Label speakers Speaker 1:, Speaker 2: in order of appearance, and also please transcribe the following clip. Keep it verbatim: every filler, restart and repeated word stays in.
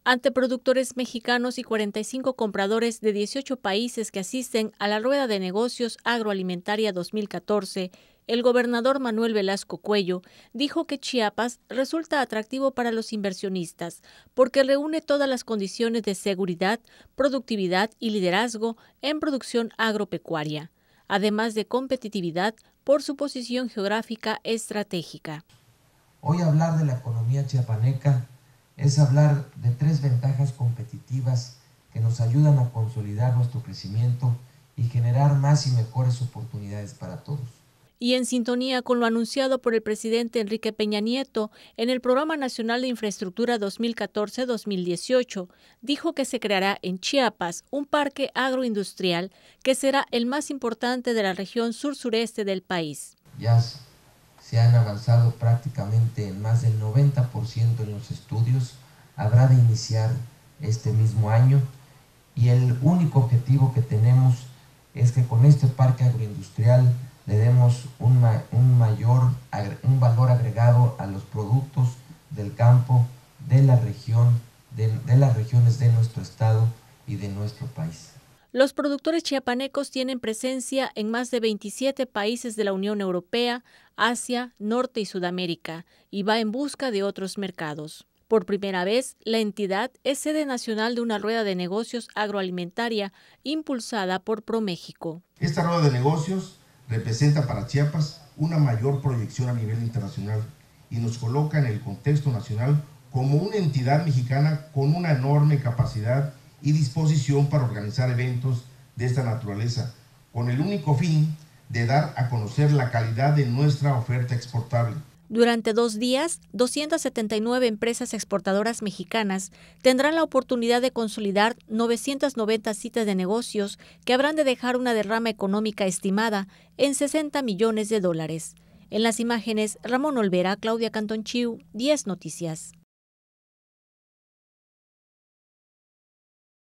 Speaker 1: ante productores mexicanos y cuarenta y cinco compradores de dieciocho países que asisten a la Rueda de Negocios Agroalimentaria dos mil catorce, el gobernador Manuel Velasco Cuello dijo que Chiapas resulta atractivo para los inversionistas porque reúne todas las condiciones de seguridad, productividad y liderazgo en producción agropecuaria, además de competitividad por su posición geográfica estratégica.
Speaker 2: Hoy hablar de la economía chiapaneca es hablar de tres ventajas competitivas que nos ayudan a consolidar nuestro crecimiento y generar más y mejores oportunidades para todos.
Speaker 1: Y en sintonía con lo anunciado por el presidente Enrique Peña Nieto en el Programa Nacional de Infraestructura dos mil catorce a dos mil dieciocho, dijo que se creará en Chiapas un parque agroindustrial que será el más importante de la región sur-sureste del país.
Speaker 2: Ya se han avanzado prácticamente en más del noventa por ciento en los estudios, habrá de iniciar este mismo año y el único objetivo que tenemos es que con este parque agroindustrial le demos un, ma un mayor, un valor agregado a los productos del campo, de la región, de, de las regiones de nuestro estado y de nuestro país.
Speaker 1: Los productores chiapanecos tienen presencia en más de veintisiete países de la Unión Europea, Asia, Norte y Sudamérica, y va en busca de otros mercados. Por primera vez, la entidad es sede nacional de una rueda de negocios agroalimentaria impulsada por ProMéxico.
Speaker 3: Esta rueda de negocios representa para Chiapas una mayor proyección a nivel internacional y nos coloca en el contexto nacional como una entidad mexicana con una enorme capacidad y disposición para organizar eventos de esta naturaleza, con el único fin de dar a conocer la calidad de nuestra oferta exportable.
Speaker 1: Durante dos días, doscientas setenta y nueve empresas exportadoras mexicanas tendrán la oportunidad de consolidar novecientas noventa citas de negocios que habrán de dejar una derrama económica estimada en sesenta millones de dólares. En las imágenes, Ramón Olvera, Claudia Cantonchiu, diez Noticias.